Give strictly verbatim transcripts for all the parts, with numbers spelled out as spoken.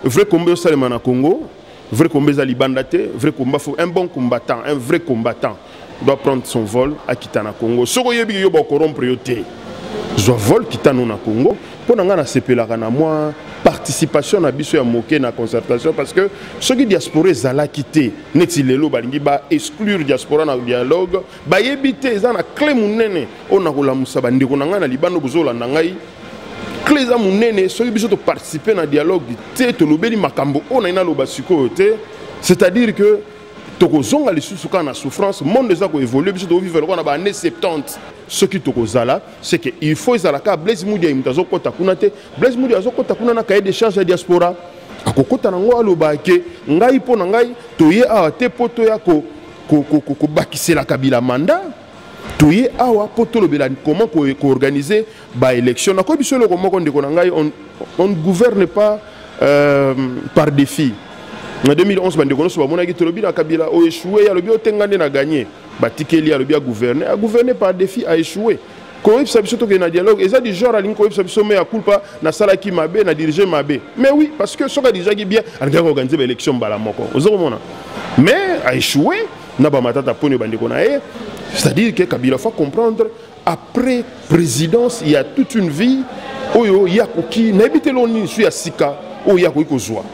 vrai combat au Salema na Congo, vrai combat à Libandate, vrai combat, un bon combattant, un vrai combattant doit prendre son vol à Kitana Congo. Ce que je veux corrompre, je vol Kitana na Congo pour n'en a sepelaka na moi participation na biso ya moké na concertation parce que ceux qui diaspora zala quitté neti lelo balingi ba exclure diaspora na dialogue ba yebité za na clé munene on a kola musaba ndiko na nga na libano bozola na ngai clé za munene ceux qui biso to participer na dialogue te to lobeli makambo on a ina loba siko te, c'est-à-dire que tokozonga lisusu kana na souffrance monde eza ko évoluer biso to vivre ko na ba année soixante-dix. Ce qui tokozala c'est que il faut ezalaka Blaise Moudia imtazo kota kuna te Blaise Moudia azo kota kuna na cahier de charge ya diaspora akokota nango aloba ke ngai po na ngai toye awa te poto ya ko ko ko ko bakisela Kabila mandat toye awa poto lobela comment ko organiser ba élection na ko biso le komoko ndeko na ngai on on ne gouverne pas euh, par défi. En deux mille onze, bande kono soba mona ki na Kabila o échoué ya lobi o tengande na gagné batikeli ya lobi a gouverner a gouverner par défi a échoué ko yebisa biso to ke na dialogue eza du genre alingi ko yebisa biso me ya culpa na sala ki mabe na diriger mabe mais oui parce que soka déjà qui bien alingi ko organiser ba élection bala moko ozomona mais a échoué na ba matata poni bande kona e c'est-à-dire que Kabila faut comprendre après présidence il y a toute une vie oyo ya koki na ebite loni su ya sika o ya ko kozwa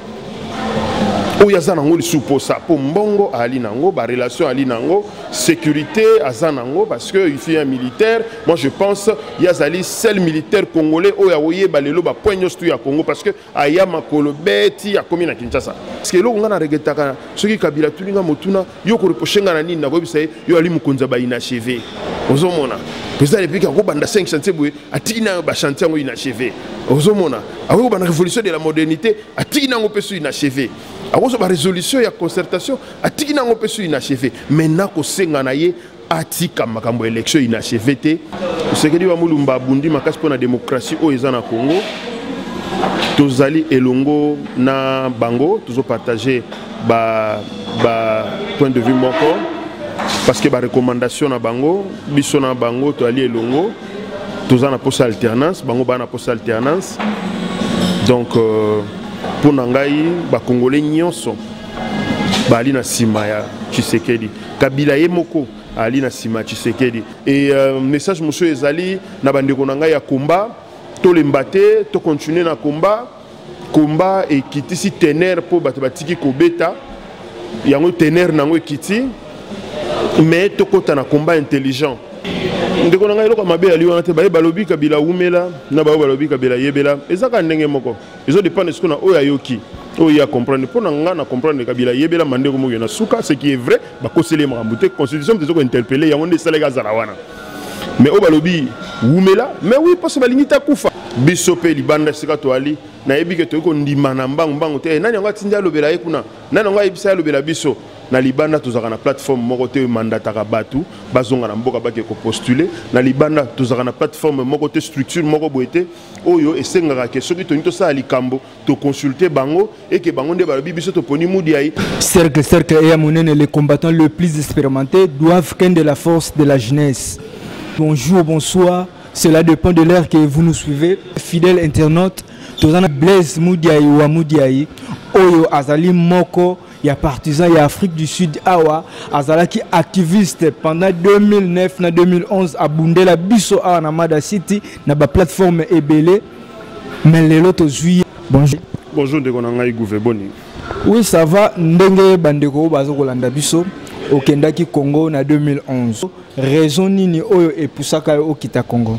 o yazanango lisupo sa po mbongo ali nango ba relation ali nango sécurité azanango parce que il fait un militaire moi je pense yazali seul militaire congolais o ya oye balelo ba poigno stu ya Congo parce que aya makolo beti ya komi na Kinshasa parce que lo ngana regetaka soki Kabila tulinga motuna yo ko reprocher ngana nini na ko bisaye yo ali mukonza ba inachevé ozomona président depuis ko banda cinq chantiers boye atina ba chantier ngo inachevé ozomona ako banda révolution de la modernité atina ngo pesu inachevé. Alors, la résolution et la concertation, a tiki na ngope su inachevé. Maintenant, ko senga na ye atika makambo élection inachevé te. Sekedi wa mulumba bundi makasi pour la démocratie au ezana Congo. Tozali elongo na bango, toujours partager ba ba point de vue moko parce que ba recommandation na bango, biso na bango to ali elongo. Tozana poste alternance, bango ba na poste alternance. Donc euh, pour nangai ba congolais nyonso bali na sima ya Tshisekedi Kabila ye moko ali na sima Tshisekedi et euh, message monsieur ezali na bandeko nangai ya combat to lembate to continuer na combat combat et kitisi tener po bato batiki kobeta yango tener nango ekiti mais to kota na combat intelligent ndeko na ngai loko mabe ali wana te ba balobi Kabila umela na ba balobi Kabila yebela ezaka ndenge moko ezo dépendre ce qu'on a oya yoki oya comprendre pour na nga na comprendre Kabila yebela mandeko mo na suka ce qui est vrai ba kosele mrambuté constitution te ko interpeller yango nde salega zala wana mais o balobi umela mais oui parce que balingita kufa biso pe libanda sika to ali na yebi ke to ko ndima na mbangu mbangu te nani nga tinda lobela yekuna nani nga yebisa lobela biso na libanda tozaka na plateforme moko te mandataka batu bazonga na mboka bake ko postuler na libanda tozaka na plateforme moko te structure moko boete oyo esengaka ke soki to nito sa likambo to consulter bango et que bango nde balobi biso to poni mudi ai cercle cercle et amonene les combattants les plus expérimentés doivent qu'un de la force de la jeunesse. Bonjour, bonsoir, cela dépend de l'heure que vous nous suivez. Fidèles internautes, tozana Blaise Moudia ou Moudiaï oyo azali moko il y a partisans, il y a Afrique du Sud, Awa, Azalaki activiste pendant deux mille neuf à deux mille onze à Bundela Bisso à Namada City, na ba plateforme Ebele, mais les autres juillet. Bonjour. Bonjour, de Konangaï Gouveboni. Oui, ça va. Ndenge Bandeko Bazo Kolanda Bisso au Kendaki Congo na deux mille onze. Raison nini oyo et poussaka au Kita Congo.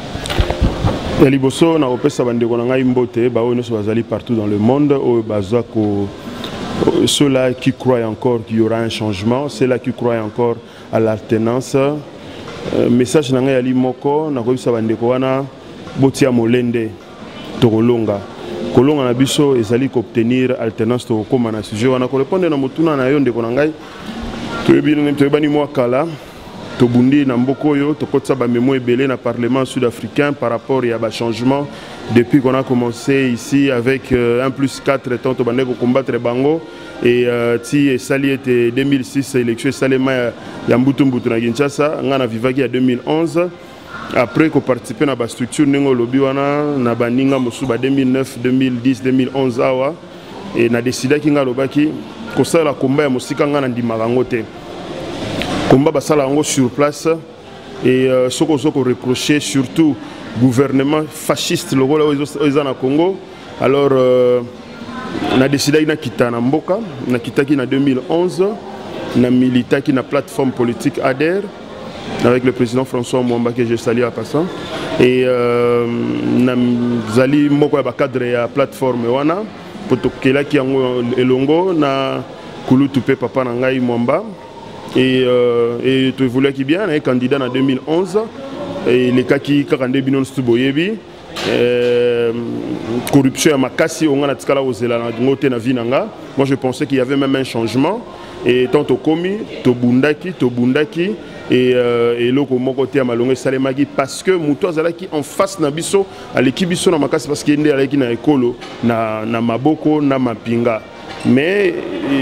Ya liboso na opesa Bandeko Nangaï Mbote, ba ono so bazali partout dans le monde au bazako. Ceux-là qui croient encore qu'il y aura un changement, ceux-là qui croient encore à l'alternance. Euh, message nanga yali moko na kobisa bandeko wana botia molende to kolonga. Kolonga na biso ezali ko obtenir alternance to koma na sujet wana ko répondre na motuna na yo ndeko nangai. To ebini to ebani mo kala to bundi na mboko yo to kotsa ba memo ebele na parlement sud-africain par rapport à ba changement. Depuis qu'on a commencé ici avec euh, un plus quatre temps, on a combattre Bango et si Sali était deux mille six élection Salema Yambutu Mbutu na Kinshasa, on a vivaki en deux mille onze. Après qu'on participé à la structure Nengo Lobiwana, na baninga mosuba deux mille neuf, deux mille dix, deux mille onze awa. et na décidé ki nga lobaki ko sala combat ya musika nga na ndimaka ngo te combat basala ngo sur place et euh, soko soko reprocher surtout gouvernement fasciste lokola oza na Congo. Alors euh, na décidé na kita na mboka na kitaki na deux mille onze na milita qui na plateforme politique A D E R avec le président François Mwamba que je salue à passant et euh, na zali moko ya cadre ya plateforme wana potokela ki yango elongo na kulutu pe papa na ngai Mwamba et euh, et tu voulais qui bien un candidat en deux mille onze et les cas qui quarante binon stuboyebi euh, corruption à makasi on a tikala ozela na ngote na vinanga. Moi je pensais qu'il y avait même un changement et tant au komi to bundaki to bundaki et euh, et loko moko te malonge salemaki parce que muto azalaki en face na biso à l'équipe biso na makasi parce qu'il ndé alaki na ekolo na na maboko na mapinga mais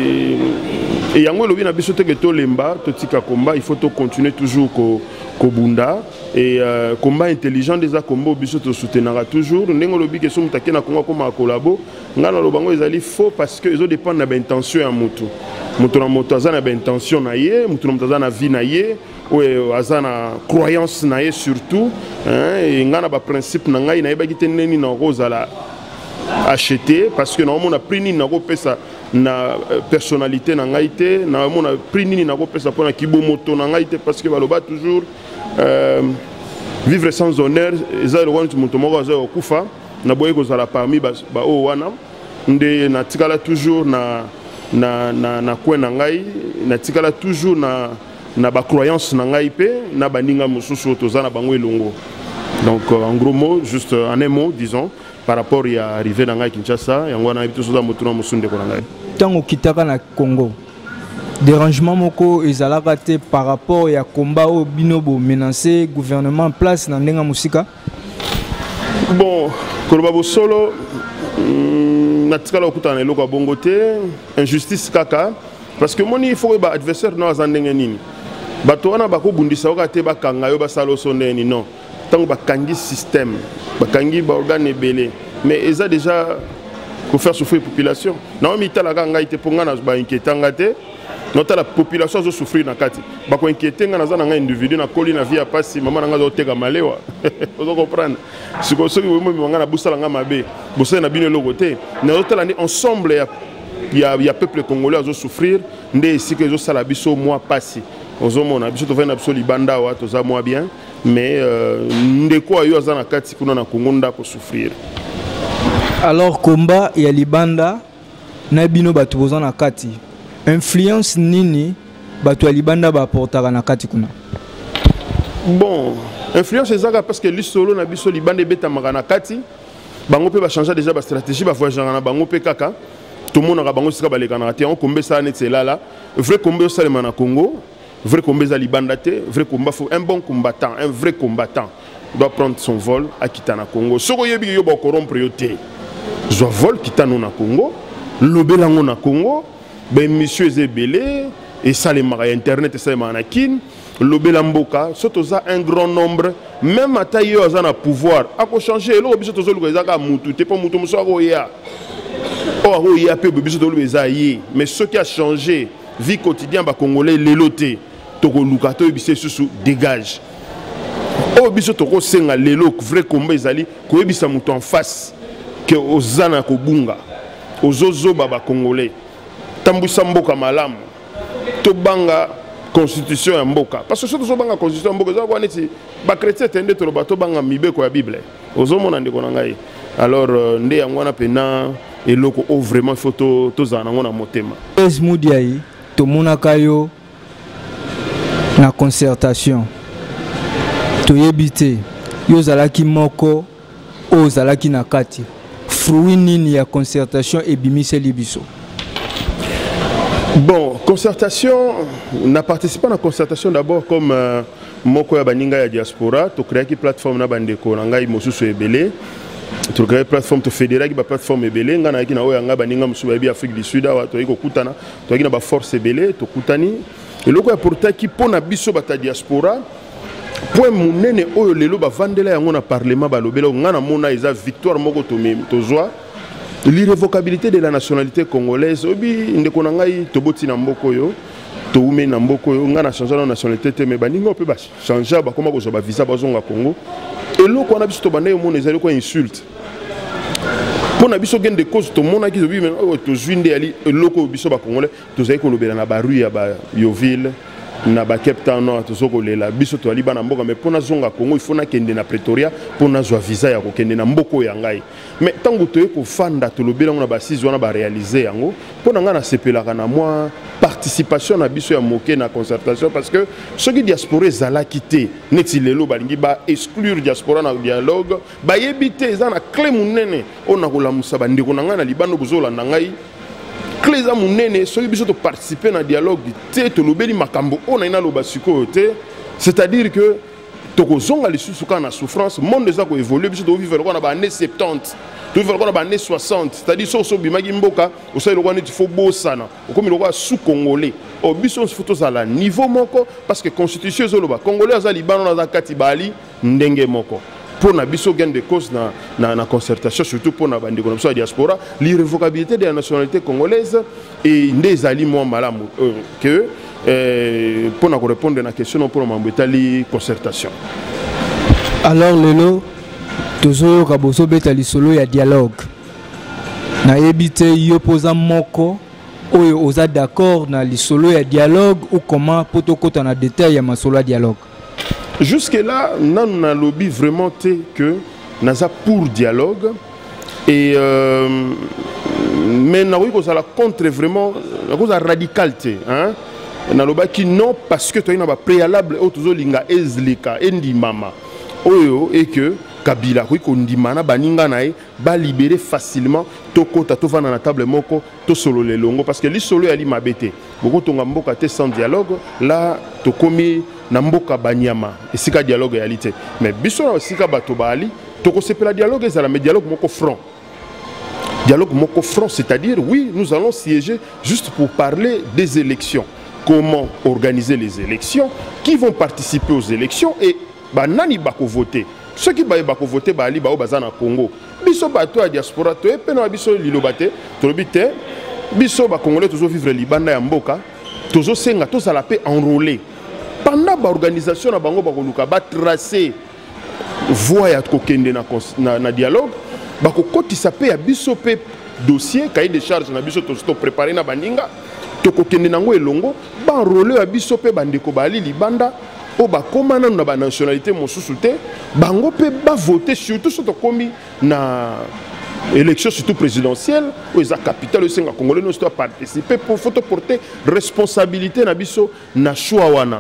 et yango lobi na biso te que to lemba to tika combat il faut to continuer toujours ko ko bunda et euh, combat intelligent des combat biso to soutenira toujours ndengo lobi que somu takena kongo comme collabo ngana lobango ezali faux parce que ils dépend na ba intention ya mutu mutu na moto azana ba intention na ye mutu na moto azana vie na ye ou azana croyance na ye surtout hein et ngana ba principe na ngai na yeba kiteneni na rozala acheter parce que normalement on a pris ni na ko pesa na personnalité na ngai te normalement on a pris ni na ko pesa pour na kibo moto na ngai te parce que baloba toujours euh, vivre sans honneur eza le wana moto moko aza okufa na boye ko zala parmi ba o wana nde na tikala toujours na na na na kwena ngai na tikala toujours na na ba croyance na ngai pe na baninga mususu tozana bango elongo. Donc euh, en gros mot juste euh, en un mot disons par rapport à arrivé dans ngai Kinshasa yango na bitu soza motuna musunde ko ngai tango kitaka na Congo dérangement moko ezalaka te par rapport ya combat au binobo menacer gouvernement en place na ndenga musika. Bon koloba bo solo na tikala okutana eloko bongo te injustice kaka parce que moni il faut ba adversaire no azandenge nini bato wana bako bundisa okate bakanga yo basalo soneni non tant bakangi système bakangi ba organe belé mais eza déjà pour faire souffrir la population na mi tala kanga ite ponga na ba inquiétanga te nota la population zo souffrir na kati ba ko inquiéter nga na za na individu na koli na vie ya pasi mama na nga zo teka malewa vous comprendre si ko so mo mi nga na busala nga mabe busala na bino logote na otala ni ensemble ya ya ya peuple congolais zo souffrir ndé ici que zo sala biso moi pasi ozo mona biso to vena biso libanda wa to za moi bien mais ndeko ayo azana kati kuna na Congo ndako souffrir. Alors combat ya libanda na bino bato bozana kati influence nini bato ya libanda ba portaka na kati kuna? Bon influence ezaka parce que lisolo na biso libanda beta magana kati bango pe ba changer déjà ba stratégie ba voyager na bango pe kaka tout le monde a bango sika baleka na te on combat ça net c'est là là vrai combat au Salema na Congo. Vrai combat à Libandate, vrai combat, faut un bon combattant, un vrai combattant doit prendre son vol à Kitana Congo. Ce que yebi yoba corrompre yote, je vol Kitana na Congo, lobelango na Congo, ben monsieur Zebele et ça les marais internet et ça les manakin, lobelamboka, surtout ça un grand nombre, même à taille à na pouvoir, à quoi changer, l'eau biso tozo luka zaka mutu, t'es pas mutu muso aroya, oh aroya pe biso tozo luka zaye, mais ce qui a changé vie quotidienne ba congolais leloté toko lukato ebise susu dégage o biso toko senga lelo vrai combat ezali ko ebisa muto en face que ozana ko bunga ozozo baba congolais tambusa mboka malamu to banga constitution ya mboka parce que surtout banga constitution ya mboka za kwa neti ba chrétien tende to bato banga mibeko ya bible ozomona ndeko na ngai alors nde yango na pena eloko o vraiment photo to zana ngona motema esmudiai to monaka yo na concertation to yebite yo zalaki moko o zalaki na kati fruit nini ya concertation ebimise libiso. Bon concertation n'a participé à la concertation d'abord comme euh, moko ya baninga ya diaspora to créer ki plateforme na bandeko na ngai mosusu ebele to créer plateforme to fédérer ki ba plateforme ebele ngana ki na oya nga baninga mosusu ya Afrique du Sud wa to yiko kutana to yiki na ba force ebele to kutani eloko ya porta ki pona biso bata diaspora point munene oyo lelo ba vandela yango na parlement ba lobela ngana mona eza victoire moko to to zwa l'irrévocabilité de la nationalité congolaise. Obi ndekonangai toboti na mboko yo, toume na mboko yo, nga na changer la nationalité te me baningo pe ba changer ba koma ko ba visa bazonga Congo. Et loko on a biso to bana yo mona ezali ko insulte. Pour na biso gen de cause to mona ki zobi men to zwinde ali loko biso ba congolais to zai ko lobela na ba rue ya ba Yoville na ba Cape Town no to zoko lela biso to ali bana mboka mais pour na zonga Congo il faut na kende na Pretoria pour na zwa visa ya ko kende na mboko ya ngai. Mais tango to ko fanda to lobela na ba six wana ba réaliser yango pour na nga na sepelaka na moi participation na biso ya moke na concertation parce que ceux qui diaspora zala quitté neti lelo balingi ba exclure diaspora na dialogue ba yebite za na clé munene ona ko la musaba ndeko na nga na libando buzola na ngai clé za munene ceux qui biso to participer na dialogue te to lobeli makambo ona ina loba siko te, c'est-à-dire que toko zonga lisusu ka na souffrance monde za ko évoluer biso to vivre ko na ba année soixante tu veux qu'on a année soixante, c'est-à-dire so so bimagi mboka, au sein de quoi il faut bossana, au comme il sous congolais. Au bison photos à la niveau moko parce que constitution zoloba congolais à Liban on a katibali ndenge moko. Pour na biso gain de cause na na na concertation surtout pour na bandi comme ça diaspora, l'irrévocabilité de la nationalité congolaise et des ali moi malamu que euh, pour na répondre à la question pour m'embêter concertation. Alors Lelo tozo kaboso beta lisolo ya dialogue na ebite yo posa moko oyo oza d'accord na lisolo ya dialogue ou comment poto kota na détail ya masolo ya dialogue. Jusque là nan na lobby vraiment té que naza pour dialogue et euh, mais na oui ko ça la contre vraiment la cause radicalité hein na loba ki non parce que to ina ba préalable o tozo linga ezlika endi mama oyo et que Kabila oui kondimana baninga nae ba libérer facilement toko ta to vana na table moko to solo le longo parce que li solo ali mabete boko tonga mboka te sans dialogue là to komi na mboka banyama esika dialogue réalité mais biso na esika bato bali to ko sepela dialogue ezala mais dialogue moko front dialogue moko front c'est-à-dire oui nous allons siéger juste pour parler des élections, comment organiser les élections, qui vont participer aux élections et ba nani bako voter. Ceux qui baillent bako voter bali bao bazana Congo. Biso bato a diaspora to e pena biso lilobate to bité biso ba congolais toujours vivre libanda ya mboka toujours senga to sala pe enrôler. Pendant ba organisation na bango bako luka ba tracer voie ya kokende na, na, na dialogue bako kotisa pe ya biso pe dossier cahier de charge na biso to to préparer na baninga to kokende nango elongo ba enrôler ya biso pe bandeko bali libanda o ba komana na ba nationalité mosusu te bango pe ba voter surtout soto komi na élection surtout présidentielle ou eza capitale o senga congolais no doit participer pour photo porter responsabilité na biso na choix wana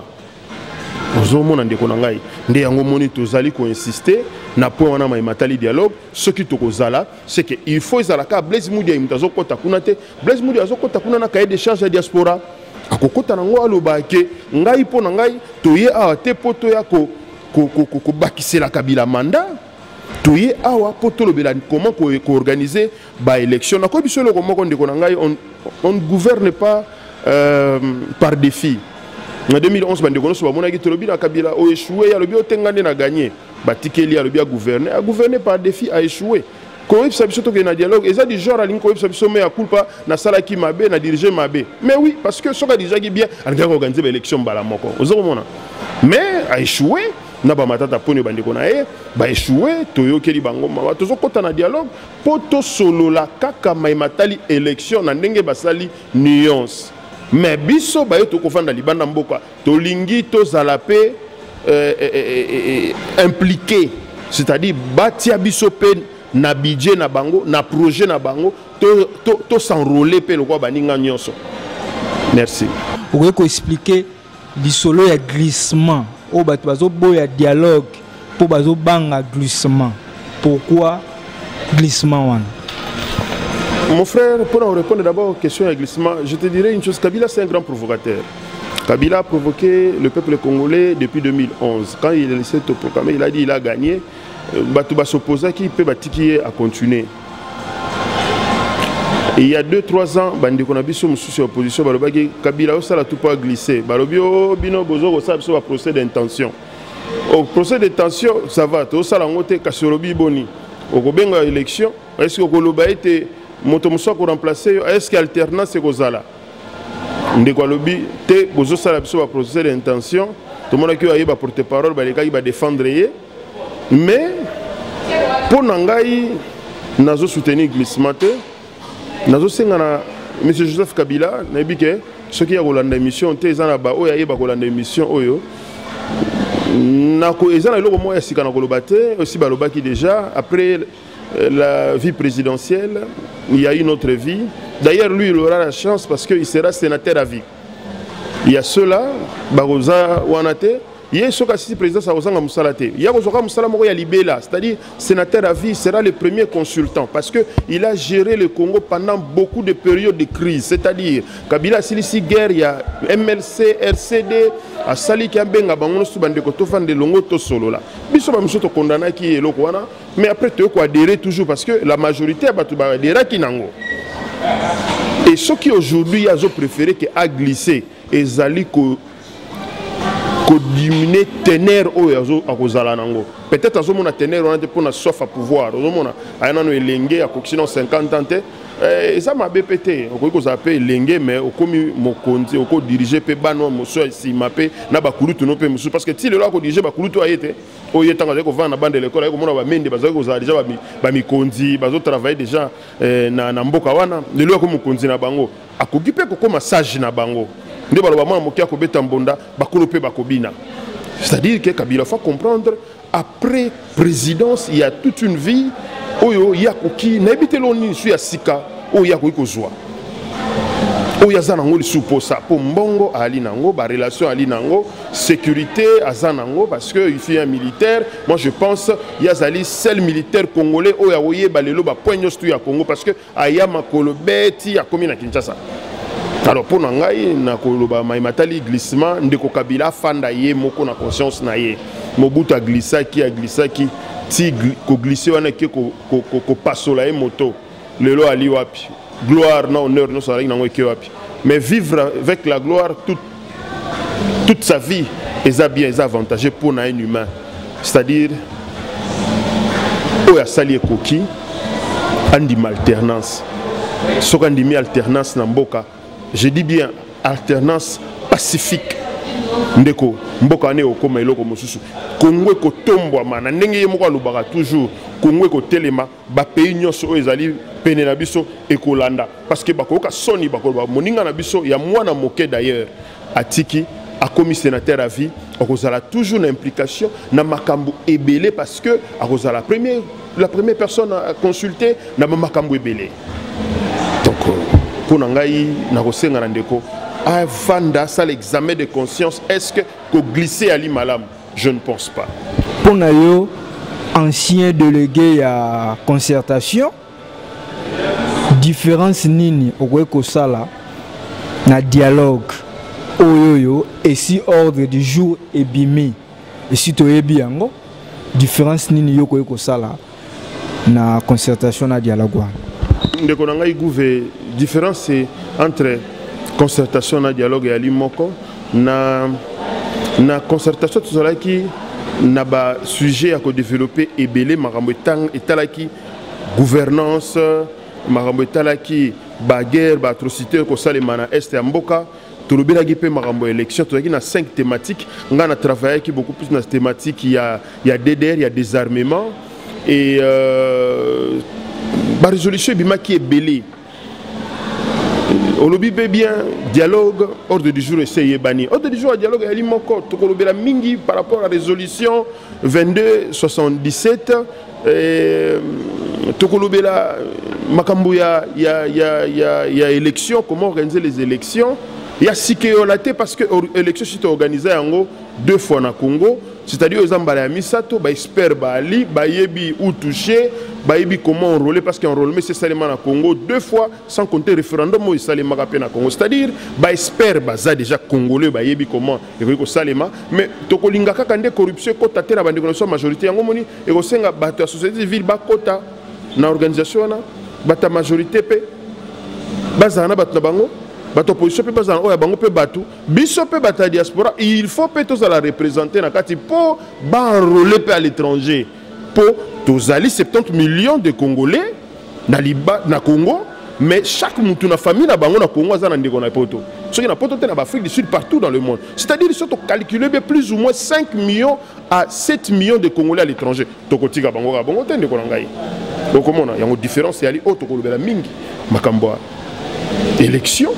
ozomona ndeko na ngai nde yango moni tozali ko insister na point wana ma matali dialogue ce qui tokozala c'est que il faut ezalaka Blaise Mudi imitazo kota kuna te Blaise Mudi azokota kuna na cahier de charge ya diaspora akokota nango aloba ke ngai po na ngai toye awa te poto ya ko ko bakisela Kabila mandat toye awa poto lobela comment ko organiser ba élection na ko biso le komoko ndeko na ngai on on ne gouverne pas euh, par défi. En deux mille onze bandeko so bamona ki tolobi na Kabila o échoué ya lobi o tengande na gagner batikeli ya lobi a gouverner a gouverner par défi a échoué. Ko yebisa biso to ke na dialogue eza du genre alingi ko yebisa biso me ya culpa na sala ki mabe na diriger mabe. Mais oui parce que soka déjà ki bien alingi organiser ba élection bala moko. Ozomona. Mais a échoué na ba matata poni bandeko na e ba échoué toyokeli bango ma tozo kota na dialogue poto solo la kaka mai matali élection na ndenge basali nuance. Mais biso ba yoto ko fanda libanda mboka to lingi to zalape euh, euh, euh, impliqué, c'est-à-dire batia biso pe na budget na bango na projet na bango to to, to s'enrôler pe lokwa baninga nyonso. Merci. Vous pouvez expliquer lisolo ya glissement au bato bazo boya dialogue pour bazo banga glissement. Pourquoi glissement wana? Mon frère, pour répondre d'abord aux questions de glissement, je te dirais une chose, Kabila c'est un grand provocateur. Kabila a provoqué le peuple congolais depuis deux mille onze. Quand il a laissé te proclamer, il a dit qu'il a gagné. Batouba s'opposa qui peut batiquer à continuer. Et il y a deux trois ans, bandi qu'on a vu sur sous opposition, balobaki Kabila ça la tout pas glissé. Balobio bino bozo ça sur procès d'intention. Au procès d'intention, ça va. Tout ça la ngote kasorobi boni. Au gobenga élection, est-ce que koloba était moto muso ko remplacer est-ce que alternance c'est kozala ndeko lobi te bozo sala biso ba processer d'intention tout le monde qui a ba porte-parole ba les gars ba défendre mais pour nangai nazo soutenir glissement te nazo sengana monsieur Joseph Kabila na bike ce qui a rolanda émission te ezana ba oya yeba rolanda émission oyo nako ezana loko moya sikana koloba te aussi balobaki déjà après la vie présidentielle il y a une autre vie d'ailleurs lui il aura la chance parce que il sera sénateur à vie il y a ceux-là baroza wanate il soka si président ça osanga musalate il y a kozoka musala moko ya libela c'est-à-dire sénateur à vie sera le premier consultant parce que il a géré le Congo pendant beaucoup de périodes de crise c'est-à-dire Kabila silisi guerre il y a M L C R C D a sali ki benga bangono subande ko tofande longo to solo là biso ba muso to condamna ki eloko wana mais après tu ko adhérer toujours parce que la majorité ba tu ba adhérer ki nango et ceux qui aujourd'hui ont préféré que a glisser ezali ko ko diminuer teneur oyo akozala nango peut-être azomona teneur on a pour na soif à pouvoir azomona ayana no elenge a kokisino cinquante ans eh ça m'a B P T on ko zape elenge mais okomi mokonzi oko diriger pe bano moso si mapé na bakulutu no pe musu parce que ti le lo ko diriger bakulutu ayete oyo tanga ko vana bande l'école ko mona ba mende bazali ko za déjà ba mikonzi bazo travailler déjà na na mboka wana le lo ko mokonzi na bango akoki pe ko massage na bango. C'est-à-dire que Kabila faut comprendre après présidence il y a toute une vie oyo yakoki na ebite loni su ya sika oyo yakoki kozwa oyo azana ngo lisupo sa po mbongo ali nango ba relation ali nango sécurité azana ngo parce que il fait un militaire moi je pense yazali seul militaire congolais oyo awoye balelo ba poigno stu ya Congo parce que ayama kolobeti ya komi na Kinshasa. Alors pour nangai na koloba maimatali glissement ndeko Kabila fanda ye moko na conscience na ye Mobutu a glissa qui a glissa qui ti ko glisser wana ke ko ko ko pasola e moto lelo ali wapi gloire na honneur no sala nango ke wapi mais vivre avec la gloire toute toute sa vie est bien est avantageux pour un humain c'est-à-dire oya sali koki andi alternance soka ndimi alternance na mboka. Je dis bien alternance pacifique. Ndeko mboka ne okoma eloko mosusu. Kongo ko tombwa mana ndenge ye moko lubaka toujours Kongo ko telema ba pays nyonso ezali pene na biso ekolanda parce que bakoka soni bakoba moninga na biso ya mwana moke d'ailleurs atiki a commis sénateur à vie akozala toujours une implication na makambo ebele parce que akozala première la première personne à consulter na makambo ebele. Donc pour nangai na kosenga na ndeko avant ça l'examen de conscience est-ce que ko glisser ali malam je ne pense pas pour nayo ancien délégué à concertation différence nini okweko sala na dialogue oyoyo et si ordre du jour est bimi et si toyebi yango différence nini yokweko sala na concertation na dialogue ndeko nangai gouve différence c'est entre concertation na dialogue et ali moko na na concertation tout cela qui na ba sujet à ko développer ebele makambo tang etalaki gouvernance makambo etalaki ba guerre ba atrocité ko salema na est ya mboka tolobela ki pe makambo élection tolaki na cinq thématiques nga na travailler qui beaucoup plus na thématique il y a il y a D D R il y a désarmement et euh, ba résolution bima qui est belé on lobby bien dialogue ordre du jour essayé bani ordre du jour dialogue ali moko to kolobela mingi par rapport à la résolution vingt-deux soixante-dix-sept et to kolobela makambo ya ya ya ya ya élection comment organiser les élections il y a sikeolate parce que élection c'est organisé en deux fois na Congo c'est-à-dire aux ambala ya misato ba expert ba ali ba yebi ou touché ba yebi comment enrôler parce qu'enrôlement c'est seulement na Congo deux fois sans compter référendum au salema ka na Congo c'est-à-dire ba expert ba za déjà congolais ba yebi comment et ko salema mais to kolinga kaka nde corruption ko tatela ba ndeko majorité yango moni e ko senga ba ta société civile ba kota na organisation na ba ta majorité pe bazana ba na bango bato opposition pe bazana oya bango pe batu biso pe bata diaspora il faut pe tous à la représenter na kati po ba enrôler pe à l'étranger po tozali soixante-dix millions de Congolais na liba na Congo mais chaque moutou na famille na bango na Congo aza na ndeko na poto. Ce qui na poto te na Afrique du Sud partout dans le monde. C'est-à-dire ils sont calculés bien plus ou moins cinq millions à sept millions de Congolais à l'étranger. Tokotika bango ka bango te ndeko na ngai. Donc comment on a une différence et ali auto kolobela mingi makambo élection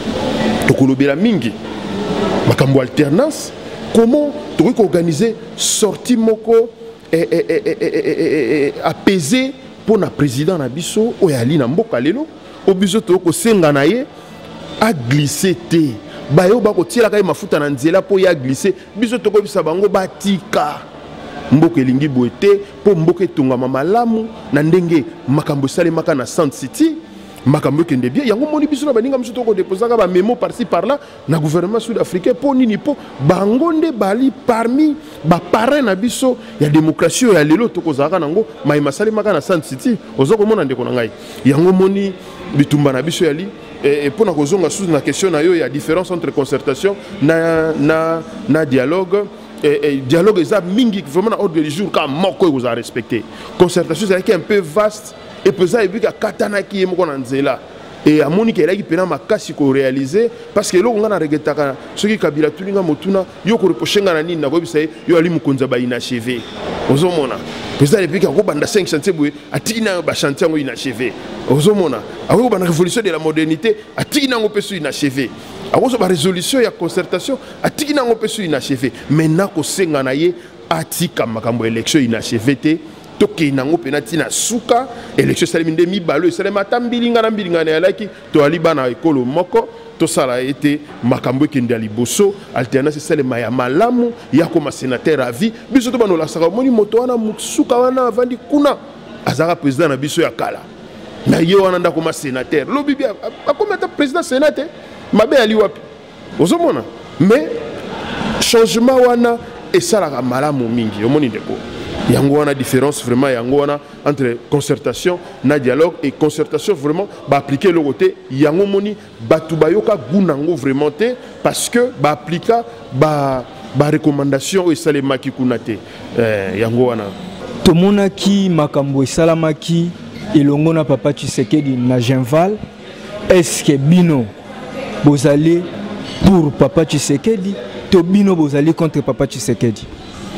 tokolobela mingi makambo alternance comment tu peux organiser sortie moko et, et, et, et, et, et apaiser pour na président na biso o yali na mboka lelo o biso to ko senga na ye a glisser te bayo ba ko tiela kai mafuta na nzela po ya glisser biso to ko bisa bango batika mboka elingi boete po mboka etongama malamu na ndenge makambo salemaka na Sand City makambo kende bien yango moni biso na baninga mso to ko déposer ka ba memo par-ci par-là na gouvernement sud-africain po nini po bangonde bali parmi ba parrain na biso ya démocratie ya lelo to ko zaka nango mai masalemaka na Sand City ozoko mona ndeko na ngai yango moni bitumba na biso yali et pour na kozonga sous na question na yo ya différence entre concertation na na na dialogue. Et, et dialogue est mingi vraiment à ordre du jour quand moko vous a respecté concertation c'est un peu vaste et pesant et puis qu'à katana qui est mon anzela et à Monique elle a qui pena makasi ko réaliser parce que là on a regretté ce qui kabila tulinga motuna yo ko reprocher ngana nini na ko bisa yo ali mukonza ba inachevé ozomona pesant et puis qu'à ko banda cinq chantiers boue atina ba chantier ngo inachevé ozomona a ko banda révolution de la modernité atina ngo pesu inachevé. Alors, la résolution et la concertation, a tiki nango pesu inachevé. Maintenant, ko senga na ye atika makambo élection inachevé. Toke nango penati na suka élection saliminde mi balo salema tambilinga na mbilinga na yalaki to aliba na ekolo moko to sala été makambo kende ali boso alternance salema ya malamu ya ko ma sénateur à vie biso to banola saka moni moto wana musuka wana avandi kuna azaka président na biso ya kala na ye wana ndako ma sénateur lobi bia akomata président sénateur mabe ali wapi ozomona mais changement wana et ça la malamu mingi omoni ndeko yango wana différence vraiment yango wana entre concertation na dialogue et concertation vraiment ba appliquer le côté yango moni batu bayoka gunango vraiment te parce que ba appliquer ba ba recommandation et salemaki kunate eh, yango wana tomona ki makambo e salamaki elongo na papa Tshisekedi na Genval est-ce que bino vous allez pour papa Tshisekedi, to bino vous allez contre papa Tshisekedi.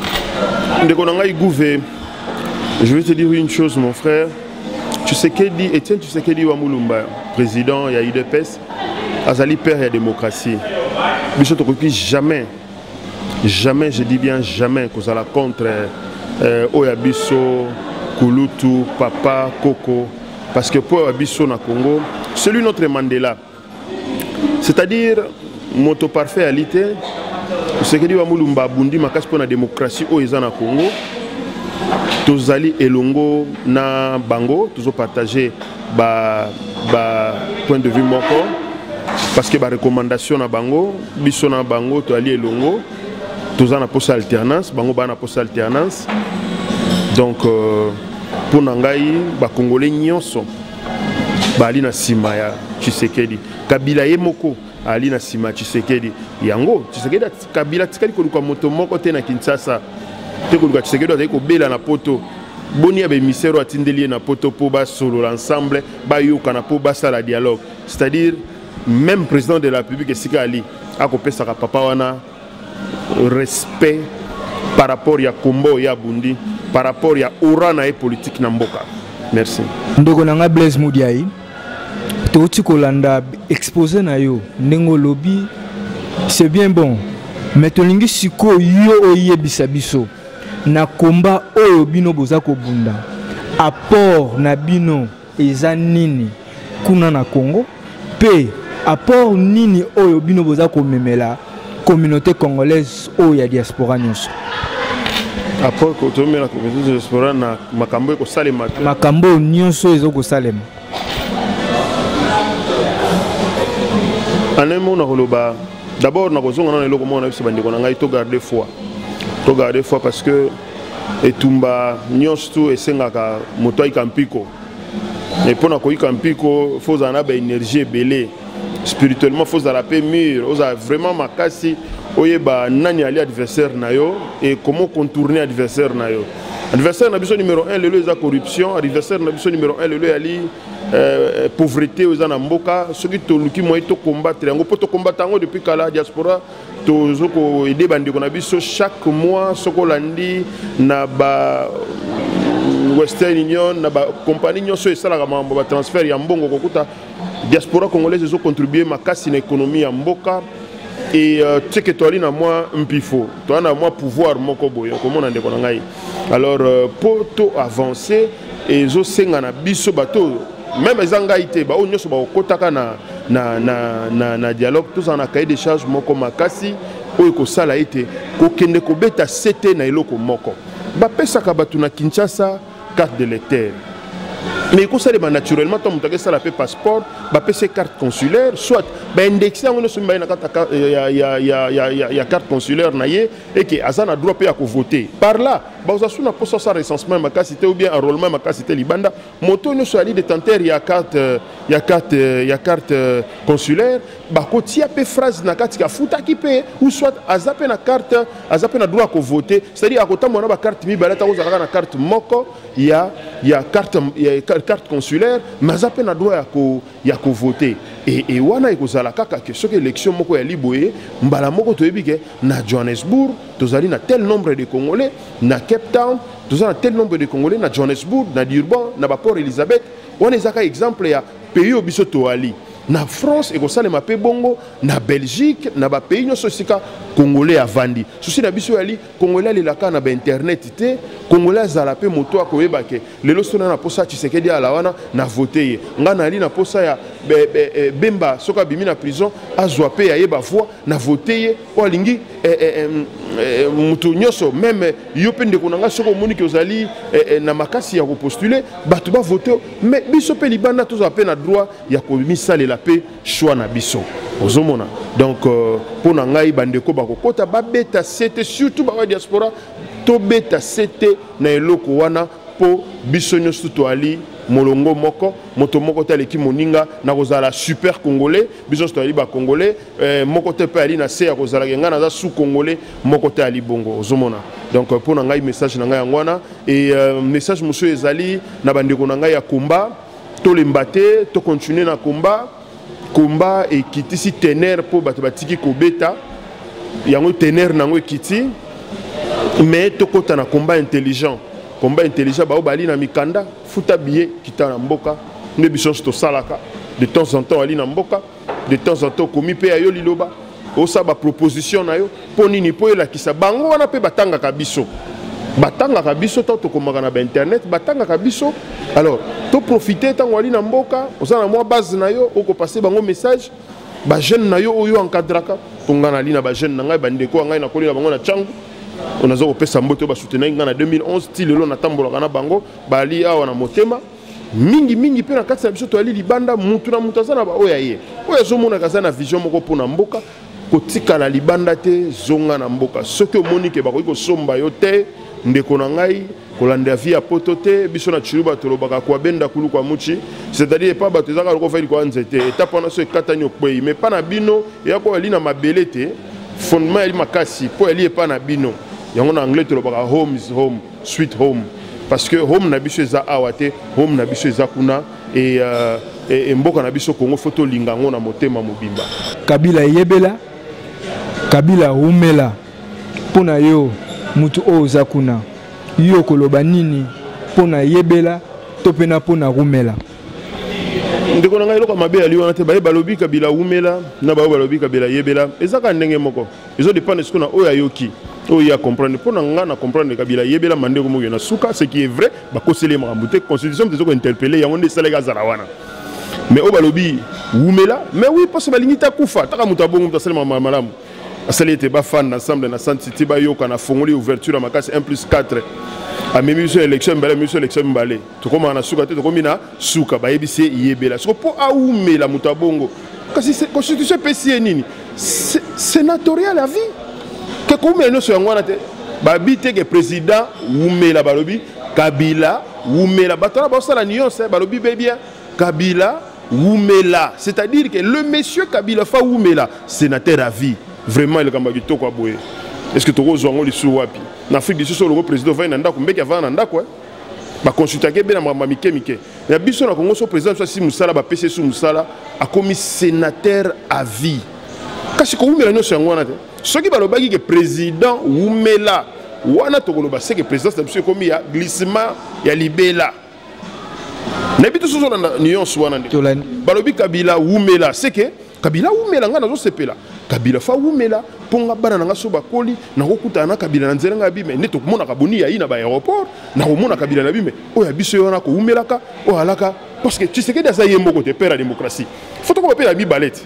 Je vais te dire une chose mon frère. Tshisekedi, Etienne Tshisekedi wa Mulumba, président ya I D P S, azali père ya démocratie. Biso tokoki jamais, jamais, je dis bien jamais, que la contre euh, Oyabiso, Kulutu, Papa, Koko, parce que pour Oyabiso na Congo, celui notre Mandela. C'est-à-dire, moto parfait à l'ité, ce que dit Wamulumba Bundi, makas pour la démocratie au Izana Congo, tous ali elongo na bango, tous ont partagé ba ba point de vue moko, parce que ba recommandation na bango, biso na bango, tous ali elongo, tous en a posé alternance, bango ba na posé alternance, donc euh, pour nangai ba congolais nyonso, ba ali na simaya Tshisekedi. Kabila ye moko ali na sima Tshisekedi yango Tshisekedi Kabila tikali ko luka moto moko te na Kinshasa te ko luka Tshisekedi azali ko bela na poto boni abe misero atindeli na poto po ba solo l'ensemble ba yoka na po ba sala dialogue c'est-à-dire même président de la République Sika Ali a ko pesa ka papa wana respect par rapport ya kombo ya bundi par rapport ya urana et politique na mboka. Merci. Ndoko nanga Blaise Mudiayi Toti Kolanda exposé na yo Nengo lobby c'est bien bon mais tolingi siko yo oye bisabiso na komba oyo bino boza ko bunda apport na bino eza nini kuna na Congo pe apport nini oyo bino boza ko memela communauté congolaise oyo ya diaspora nyonso apport ko to memela communauté diaspora na makambo ko salema makambo nyonso ezo ko salema. D'abord, nous avons garder foi. To garder foi parce que et tumba nyonstu esengaka moto ikampiko. Et pour na ko ikampiko, faut en avoir énergie belé. Spirituellement, faut la paix mûre, faut vraiment makasi oyeba nani ali adversaire na yo et comment contourner adversaire na yo. Adversaire na biso numéro un le la corruption, adversaire na biso numéro un le ali euh, pauvreté aux anamboka ceux qui to luki moyen to combattre yango poto combattre yango depuis kala diaspora to zoko aider bande qu'on a biso chaque mois soko landi na ba Western Union na ba compagnie nyonso esala ka mambo ba transfert ya mbongo kokuta diaspora congolaise zo contribuer makasi na économie ya mboka et tu sais que toi ali na moi mpifo toi na moi pouvoir moko boyo comment on ndeko ngai alors pour to avancer et zo senga na biso bato même ezanga ité ba onyoso ba okotaka na na na na, na dialogue tous en a cahier des charges moko makasi oyo ko sala ité ko kende ko beta cete na eloko moko ba pesa ka batu na Kinshasa carte de lecteur. Mais il ça naturellement, tant que ça la fait passeport, bah pèse carte consulaire, soit bah indexé on se met il y a il y a il y a il y a carte consulaire naïe et que Azan a droit à voter. Par là, bah vous avez pour ça recensement ma cité ou bien enrôlement ma cité libanda, moto ne soit allé détenteur il y a carte il y a carte il y a carte consulaire, bah quand il y a peu phrase na carte qui a fouta qui paye ou soit Azapé na carte Azapé na droit à voter, c'est-à-dire à côté mon a carte mi balata vous avez na carte moko, il y a il y a carte il y a carte consulaire mais ça peine droit ya ko ya ko voter et et wana ikozala kaka que ce que élection moko ya liboye mbala moko toyebi ke na Johannesburg tozali na tel nombre de Congolais na Cape Town tozali na tel nombre de Congolais na Johannesburg na Durban na ba Port Elizabeth wana ezaka exemple ya pays obiso toali na France et ça les mapé bongo na Belgique na ba pays nyonso sika Congolais avandi souci na biso ali Congolais li laka na ba internet té Congolais zala pe moto akoyeba ke lelo sona na posa Tshisekedi ala wana na voter nga na ali na posa ya be, be, Bemba soka bimi na prison azwa pe ya yeba voix na voter o lingi eh, eh, eh, mutu nyonso même yo pe ndeko nanga soko moni ke ozali eh, eh, na makasi ya ko postuler batu ba voter mais biso pe libanda to za pe na droit ya ko misala la paix choix na biso ozomona donc euh, pour nangai bandeko bakokota babeta c'était surtout ba diaspora to beta c'était na eloko wana po biso nyonso to ali molongo moko moto moko tele ki moninga na kozala super congolais biso to ali ba congolais euh, moko te pe ali na se ya kozala ngana za sous congolais moko te ali bongo ozomona donc euh, pour nangai message nangai ngwana et euh, message monsieur ezali na bandeko nangai ya combat to lembate to continuer na combat combat et kiti si tener pour bato batiki kobeta yango tener nango kiti mais to kota na combat intelligent combat intelligent ba obali na mikanda futa billet kita na mboka ne biso to salaka de temps en temps ali na mboka de temps en temps komi pe ayo liloba o sa ba proposition na yo poni ni po la kisa bango wana pe batanga ka biso batanga ka biso to to komaka na ba internet batanga ka biso alors to profiter tant wali na mboka osana moi base na yo oko passer bango message ba jeune na yo oyo encadraka ponga na lina ba jeune na ngai bandeko ngai na kolila bango na changu on a zo pesa mboto ba soutenir nga na deux mille onze ti lelo na tambola kana bango bali awa na motema mingi mingi pe na kati na biso to ali libanda mutu na mutu azana ba oya ye oya zo mona kaza na vision moko pona mboka kotika na libanda te zonga na mboka soki omoni ke bakoki kosomba yo te ndeko na ngai kolanda vie ya poto te biso na chiruba tolobaka kwa benda kulu kwa muchi c'est-à-dire pas bato ezaka loko faili kwa nzete étape wana so ekatani okwei mais pas na bino ya ko ali na mabele te fondement eli makasi po eli pas na bino yango na anglais tolobaka home is home sweet home parce que home na biso eza awa te home na biso eza kuna et euh, et mboka na biso Kongo photo lingango na motema mobimba Kabila yebela Kabila umela pona yo mutu o zakuna yo koloba nini pona yebela to pena pona rumela ndeko nanga eloko mabe ali wana te ba balobi Kabila umela na ba balobi Kabila yebela ezaka ndenge moko ezo dépendre ce qu'on a oya yoki oya comprendre pona nga na comprendre Kabila yebela mandeko moko na suka ce qui est vrai ba kosele mambute constitution de ko interpeller yango nde salega zarawana mais o balobi umela mais oui parce que balingita kufa taka mutu abongo mutu asele malamu asali était ba fan ensemble na San City ba yoka na fongoli ouverture à makasi un plus quatre a même mission élection mbale mission élection mbale to koma na suka te to komina suka ba yebise yebela so po aumela mutu abongo kasi c'est constitution pesi nini sénatorial la vie que comme no so ngwana te ba bite que président umela balobi Kabila umela batona ba sala nuance balobi be bien Kabila umela c'est-à-dire que le monsieur Kabila fa umela sénateur à vie vraiment le kamba kitoko aboye est-ce que toko zongo li sou wapi na Afrique du Sud le président va nanda ko mbeki va nanda quoi ba consulter ke bena mama mike mike ya biso na Congo so président so musala ba P C sous musala a commis sénateur à vie kasi ko umela no sango wana te soki ba lobaki ke président umela wana to koloba c'est que président c'est monsieur commis ya glissement ya libela na bitu so na nuance wana nde ba lobi Kabila umela c'est que Kabila umela nga nazo sepela Kabila fa umela ponga bana nga so bakoli na kokuta na Kabila na nzela nga bime neto komona kaboni ya ina ba aéroport na komona Kabila na bime o ya biso yona ko umelaka o alaka parce que tu sais que dans yembo côté père la démocratie faut to ko pela bi balette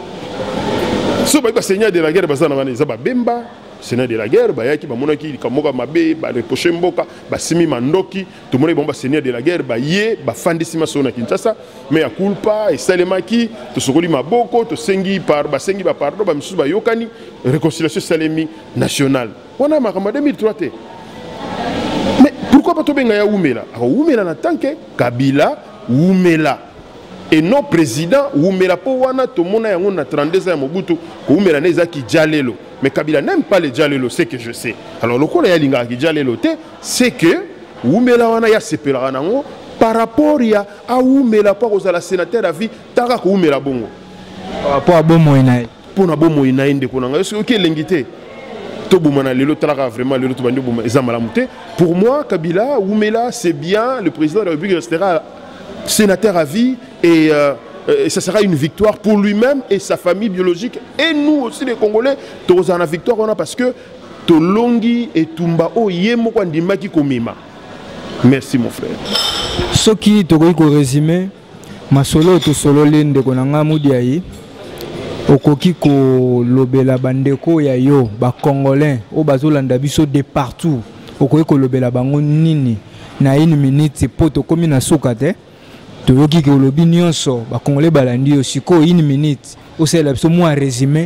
so ba seigneur de la guerre bazana ngani za ba bemba seigneur de la guerre ba yaki ba monaki kamoka mabe ba reprocher mboka ba simi mandoki to mona bomba seigneur de la guerre ba ye ba fandisima so na Kinshasa mais ya culpa et salemaki to sokoli maboko to sengi par ba sengi ba pardon ba misusu ba yokani réconciliation salemi nationale wana makama deux mille trois te mais pourquoi pas to benga ya umela a umela na tanke Kabila umela et non président umela po wana to mona yango na trente-deux ans ya Mobutu ko umela neza ki jalelo. Mais Kabila n'aime pas les Djalelo, c'est que je sais. Alors, le coup de Djalelo, c'est que Oumela wana ya sepela nango par rapport à Oumela pas aux la sénateur à vie, Tara Oumela bongo. Par rapport à bon moyen. Pour na bon moyen inde konanga. Est-ce que l'engité to boumana lelo Tara vraiment lelo to bandi bouma ezamalamute. Pour moi, Kabila Oumela c'est bien, le président de la République restera sénateur à vie et euh, et ça sera une victoire pour lui-même et sa famille biologique. Et nous aussi les Congolais, tous en a victoire on a parce que Tolongi et Tumba o yemo kwa ndima ki komema. Merci mon frère. Ce qui te ko résumé, masolo to solo lende konanga mudiayi. Okoki ko lobela bandeko ya yo ba Congolais o bazolanda biso de partout. Okoki ko lobela bango nini na une minute poto komi na sokate. Tu veux que l'opinion soit, bah Congolais balandi aussi quoi une minute, au c'est là moins résumé.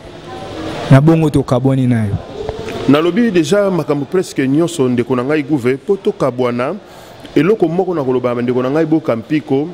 Na bongo to kaboni na yo. Na lobby déjà makambo presque nyonso ndeko na ngai gouve poto kabwana eloko moko na koloba ndeko na ngai bo kampiko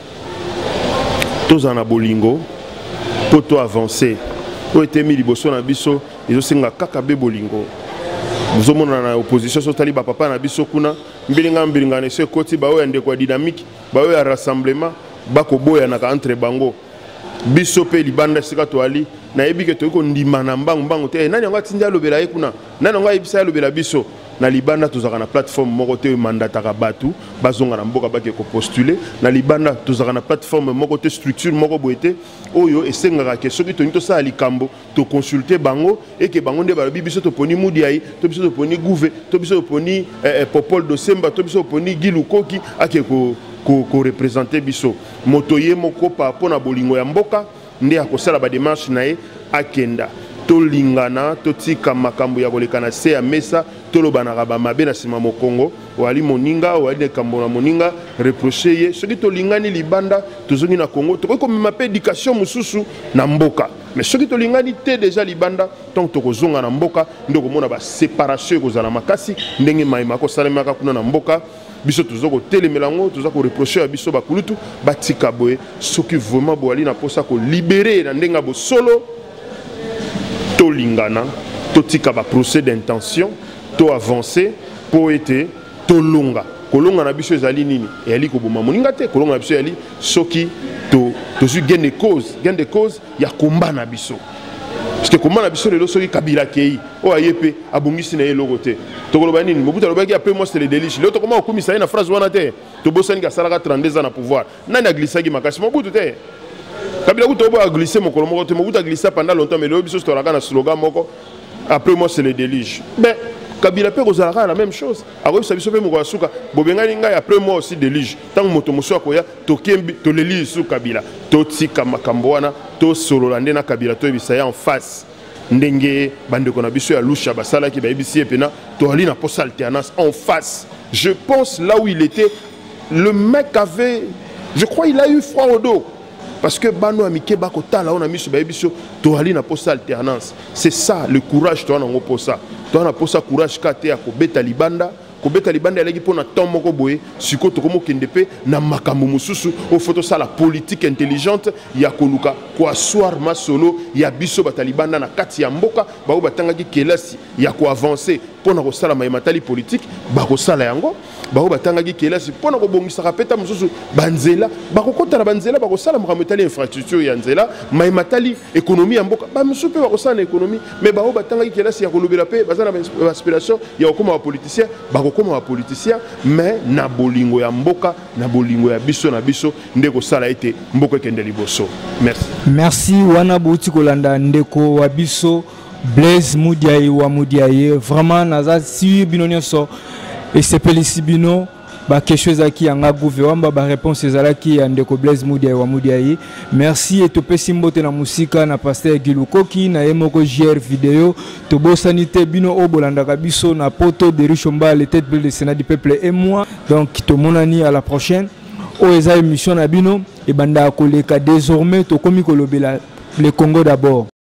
toza na bolingo poto avancer. O etemi liboso na biso ezo senga kaka be bolingo. Vous avez na opposition so tali ba papa na biso kuna mbilinga mbilinga ne se koti ba o yande kwa dynamique ba o ya rassemblement ba ko boya na ka entre bango biso pe libanda sika to ali na yebi ke to ko ndima na mbangu mbangu te nani nga tinja lobela ye kuna nani nga yebisa lobela biso na libanda tozaka na plateforme moko te mandata ka batu bazonga na mboka ba ke ko postuler na libanda tozaka na plateforme moko te structure moko boete oyo esengaka ke soki to nito sa likambo to consulter bango et que bango nde ba biso to poni mudiai to biso to poni gouve to biso to poni eh, eh, Popol do Semba to biso poni Gilukoki ake ko ko, ko représenter biso motoye moko pa pona bolingo ya mboka nde akosala ba démarche nae akenda to lingana to tika makambo ya kolekana se ya mesa to lobanaka ba mabe na sima mokongo wali moninga wali kambo na moninga reprocher ye soki to lingani libanda tozongi na Congo to ko mema pe éducation mususu na mboka mais soki to lingani te déjà libanda tant to kozonga na mboka ndoko mona ba séparation ko zala makasi ndenge maima ko salemaka kuna na mboka biso tozoko telemelango tozako reprocher ya biso bakulutu batika boye soki vraiment boali na posa ko libérer na ndenga bo solo to lingana to tika ba procès d'intention to avancer po ete to longa kolonga na biso ezali nini eyali ko boma moninga te kolonga na biso yali soki to to su gain de cause gain de cause ya komba na biso parce que comment na biso lelo soki Kabila kei o ayepe abongisi na eloko te to koloba nini Mobutu alobaki après moi c'est le délice lelo to comment okumisa ina phrase wana te to bosani ka salaka trente-deux ans na pouvoir nani a glissaki makasi Mobutu te Kabila kuto bo a glissé mon kolomoko te Mobutu a glissé pendant longtemps mais le biso to raka na slogan moko après moi c'est le délige mais Kabila pe kozalaka la même chose ako bisa biso pe moko asuka bobengani ngai après moi aussi délige tant moto moso akoya to kembi to leli su Kabila to tika makambo wana to solola ndena Kabila to bisa ya en face ndenge bandeko na biso ya lusha basala ki ba ibisi epena to ali na poste alternance en face je pense là où il était le mec avait je crois il a eu froid au dos parce que bano amike bako tala on a mis sur ba biso to ali na poste alternance c'est ça le courage to na ngo ça to na posa courage kate ya ko beta libanda ko beta libanda eleki pona temps moko boye siko to komo kendepe na makambo mususu o photo ça la politique intelligente ya koluka ko assoir masolo ya biso batalibanda na kati ya mboka ba batanga ki kelasi ya ko avancer pona ko sala mai matali politique ba ko sala yango ba ko batanga ki kelasi pona ko bongisa kapeta mususu banzela ba ko kota na banzela ba ko sala mai matali infrastructure ya nzela mai matali économie ya mboka ba mususu pe ba ko sala économie mais ba ko batanga ki kelasi ya ko lobela pe bazana ba aspiration ya ko ma politicien ba ko koma politicien mais na bolingo ya mboka na bolingo ya biso na biso ndeko sala ete mboka kende liboso. Merci. Merci wana bouti kolanda ndeko wa biso Blaise Mudiaye wa Mudiaye vraiment naza si bino nyonso et c'est pelisi bino ba quelque chose qui anga gouvernement ba réponse ezala ki ya ndeko Blaise Mudiaye wa Mudiaye. Merci et to pesi mbote na musika na pasteur Gilukoki na yemoko J R vidéo to bosanité bino o bolanda biso na poto de Richomba les têtes bleues du Sénat du peuple et moi donc to monani à la prochaine o eza émission na bino et banda koleka désormais to komi kolobela le Congo d'abord.